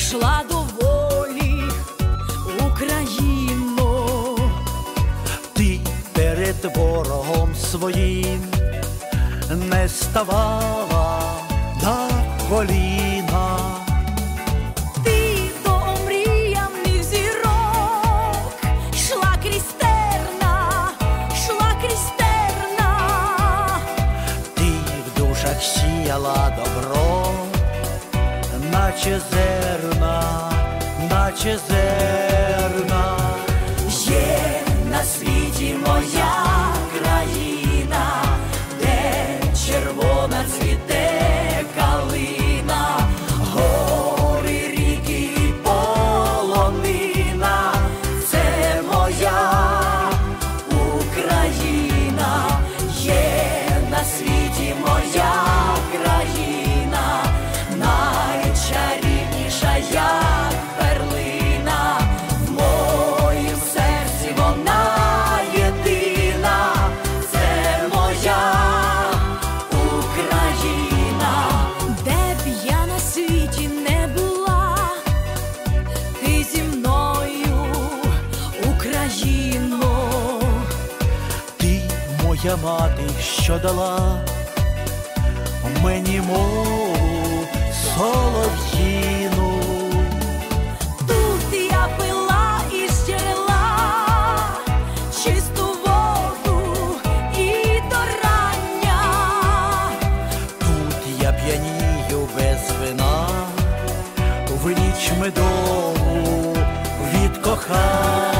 йшла до волі, Україно. Ти перед ворогом своїм не ставала на коліна. Ти до омріяних зірок йшла крізь терна, йшла крізь терна. Ти в душах сіяла добро, наче зерна, наче зерна. Є на світі моя країна, де червона цвіте калина, гори, ріки і полонина. Це моя Україна, є на світі моя країна, найчарівніша, як перлина. В моїм серці вона єдина, це моя Україна. Де б я на світі не була, ти зі мною, Україно. Ти моя мати, що дала мені мову солов'їну. Тут я пила із джерела чисту воду і до рання. Тут я п'янію без вина, в ніч медову від кохання.